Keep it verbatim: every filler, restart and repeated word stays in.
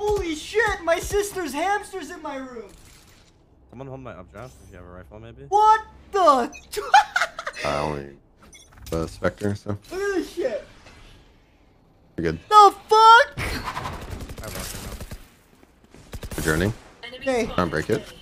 Holy shit! My sister's hamster's in my room. Someone hold my updraft if you have a rifle, maybe. What the? I only the Spectre, so. Look at this shit. You're good. The fuck? I have rocket now. The journey. Okay. Can't break it.